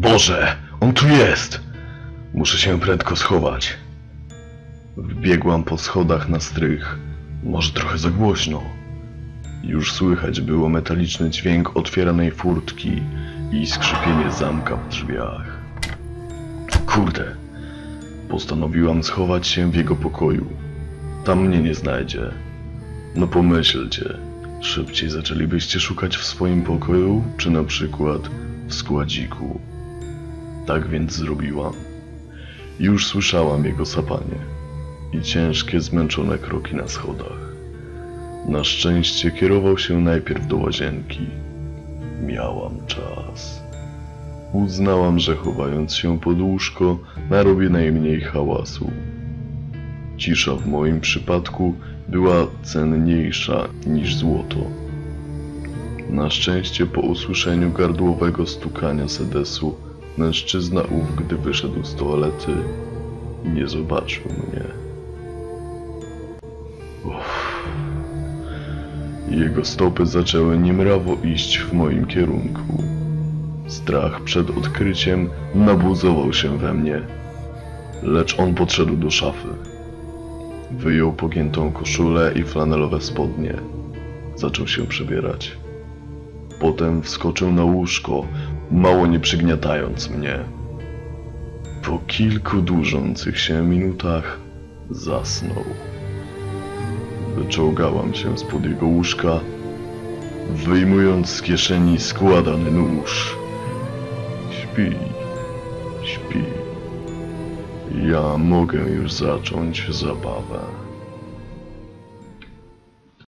Boże, on tu jest! Muszę się prędko schować. Wbiegłam po schodach na strych. Może trochę za głośno. Już słychać było metaliczny dźwięk otwieranej furtki i skrzypienie zamka w drzwiach. Kurde! Postanowiłam schować się w jego pokoju. Tam mnie nie znajdzie. No pomyślcie, szybciej zaczęlibyście szukać w swoim pokoju, czy na przykład w składziku. Tak więc zrobiłam. Już słyszałam jego sapanie i ciężkie, zmęczone kroki na schodach. Na szczęście kierował się najpierw do łazienki. Miałam czas. Uznałam, że chowając się pod łóżko, narobię najmniej hałasu. Cisza w moim przypadku była cenniejsza niż złoto. Na szczęście po usłyszeniu gardłowego stukania sedesu, mężczyzna ów, gdy wyszedł z toalety, nie zobaczył mnie. Jego stopy zaczęły niemrawo iść w moim kierunku. Strach przed odkryciem nabuzował się we mnie, lecz on podszedł do szafy. Wyjął pogiętą koszulę i flanelowe spodnie. Zaczął się przebierać. Potem wskoczył na łóżko, mało nie przygniatając mnie. Po kilku dłużących się minutach zasnął. Wyczołgałam się spod jego łóżka, wyjmując z kieszeni składany nóż. Śpi, śpi. Ja mogę już zacząć zabawę.